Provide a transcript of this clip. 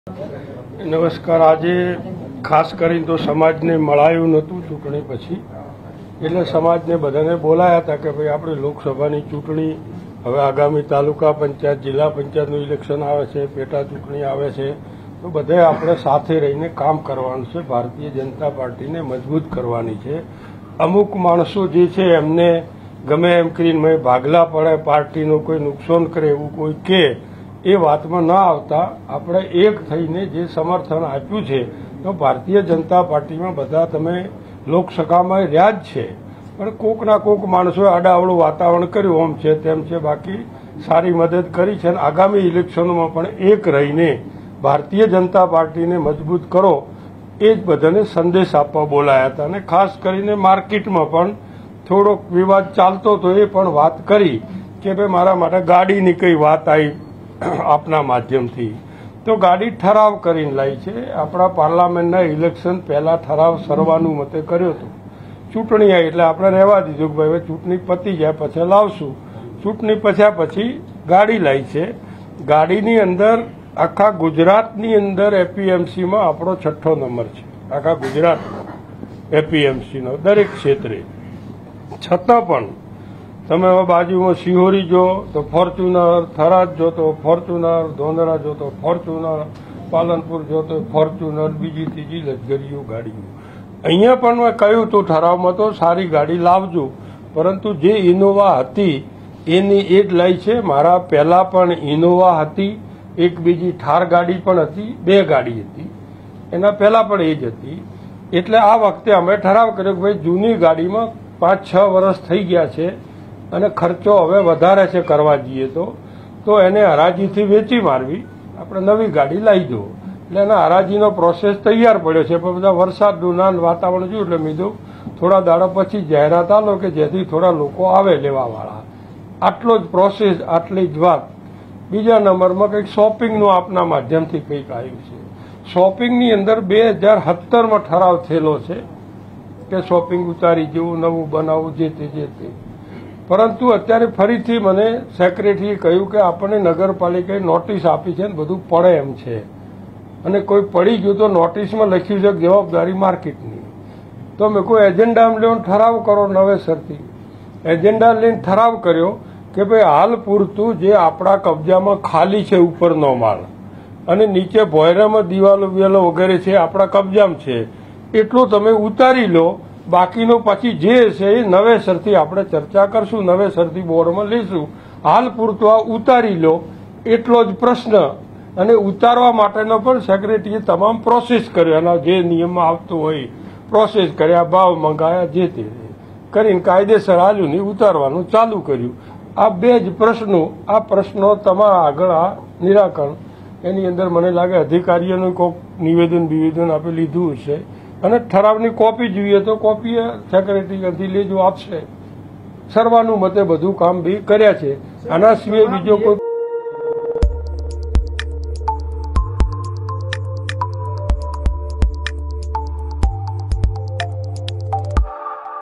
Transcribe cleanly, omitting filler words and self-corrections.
નમસ્કાર। આજે ખાસ કરીને તો સમાજને મળાયું નહોતું ચૂંટણી પછી, એટલે સમાજને બધાને બોલાયા હતા કે ભાઈ આપણે લોકસભાની ચૂંટણી હવે આગામી તાલુકા પંચાયત જિલ્લા પંચાયતનું ઇલેક્શન આવે છે, પેટા ચૂંટણી આવે છે, તો બધાએ આપણે સાથે રહીને કામ કરવાનું છે। ભારતીય જનતા પાર્ટીને મજબૂત કરવાની છે। અમુક માણસો જે છે એમને ગમે એમ કરીને ભાગલા પડે, પાર્ટીનું કોઈ નુકસાન કરે એવું કોઈ કે એ વાતમાં ન આવતા આપણે એક થઈને જે સમર્થન આપ્યું છે તો ભારતીય જનતા પાર્ટીમાં બધા તમે લોકસભામાં રહ્યા જ છે, પણ કોકના કોક માણસોએ આડાઅવળું વાતાવરણ કર્યું, આમ છે તેમ છે, બાકી સારી મદદ કરી છે। અને આગામી ઇલેક્શનોમાં પણ એક રહીને ભારતીય જનતા પાર્ટીને મજબૂત કરો એ જ બધાને સંદેશ આપવા બોલાયા હતા। અને ખાસ કરીને માર્કેટમાં પણ થોડોક વિવાદ ચાલતો હતો, એ પણ વાત કરી કે ભાઈ મારા માટે ગાડીની કઈ વાત આવી આપના માધ્યમથી, તો ગાડી ઠરાવ કરીને લાવી છે। આપણા પાર્લામેન્ટના ઇલેક્શન પહેલા ઠરાવ સર્વાનુમતે કર્યો હતો, ચૂંટણી આવી એટલે આપણે રહેવા દીધું કે ભાઈ ચૂંટણી પતી જાય પછી લાવશું। ચૂંટણી પછ્યા પછી ગાડી લાવી છે। ગાડીની અંદર આખા ગુજરાતની અંદર એપીએમસીમાં આપણો 6ઠ્ઠો નંબર છે, આખા ગુજરાતમાં એપીએમસીનો દરેક ક્ષેત્રે। છતાં પણ તમે હવે બાજુમાં શિહોરી જો તો ફોર્ચ્યુનર, થરાદ જો તો ફોર્ચ્યુનર, ધોંધરા જો તો ફોર્ચ્યુનર, પાલનપુર જો તો ફોર્ચ્યુનર, બીજી ત્રીજી લક્ઝરીઓ ગાડીઓ। અહીંયા પણ મેં કહ્યું હતું ઠરાવમાં તો સારી ગાડી લાવજો, પરંતુ જે ઇનોવા હતી એની એ જ લાવી છે। મારા પહેલા પણ ઇનોવા હતી, એક બીજી થાર ગાડી પણ હતી, 2 ગાડી હતી, એના પહેલા પણ એ જ હતી। એટલે આ વખતે અમે ઠરાવ કર્યો કે ભાઈ જૂની ગાડીમાં 5-6 વર્ષ થઈ ગયા છે અને ખર્ચો હવે વધારે છે કરવા જઈએ તો એને હરાજીથી વેચી મારવી, આપણે નવી ગાડી લાવી દો। એટલે એના હરાજીનો પ્રોસેસ તૈયાર પડ્યો છે, પણ બધા વરસાદનું વાતાવરણ જોયું એટલે મેં કીધું થોડા દાડા પછી જાહેરાત આલો કે જેથી થોડા લોકો આવે લેવાવાળા। આટલો જ પ્રોસેસ, આટલી જ વાત। બીજા નંબરમાં કંઈક શોપિંગનું આપના માધ્યમથી કંઈક આવ્યું છે। શોપિંગની અંદર 2017માં ઠરાવ થયેલો છે કે શોપિંગ ઉતારી જેવું નવું બનાવવું, જે તે પરંતુ અત્યારે ફરીથી મને સેક્રેટરીએ કહ્યું કે આપણને નગરપાલિકાએ નોટિસ આપી છે ને બધું પડે એમ છે, અને કોઈ પડી ગયું તો નોટિસમાં લખ્યું છે જવાબદારી માર્કેટની। તો મેં કોઈ એજન્ડા લઈને ઠરાવ કરો નવેસરથી। એજન્ડા લઈને ઠરાવ કર્યો કે ભાઈ હાલ પૂરતું જે આપણા કબજામાં ખાલી છે ઉપરનો માળ અને નીચે ભોયરામાં દિવાલો વગેરે છે આપણા કબજામાં છે, એટલું તમે ઉતારી લો, બાકીનો પછી જે છે એ નવેસરથી આપણે ચર્ચા કરશું, નવેસરથી બોર્ડમાં લઈશું। હાલ પૂરતું આ ઉતારી લો એટલો જ પ્રશ્ન, અને ઉતારવા માટેનો પણ સેક્રેટરીએ તમામ પ્રોસેસ કર્યો, એના જે નિયમમાં આવતું હોય પ્રોસેસ કર્યા, ભાવ મંગાયા, જે તે કરીને કાયદેસર હાલ્યું નહીં, ઉતારવાનું ચાલુ કર્યું। આ 2 જ પ્રશ્નો, આ પ્રશ્નો તમારા આગળ આ નિરાકરણ, એની અંદર મને લાગે અધિકારીઓનું કોઈક નિવેદન આપે લીધું હશે, અને ઠરાવની કોપી જોઈએ તો કોપી સેક્રેટરીથી લેજો, આપશે। સર્વાનુમતે બધું કામ બી કર્યા છે। આના સિવાય બીજો કોઈ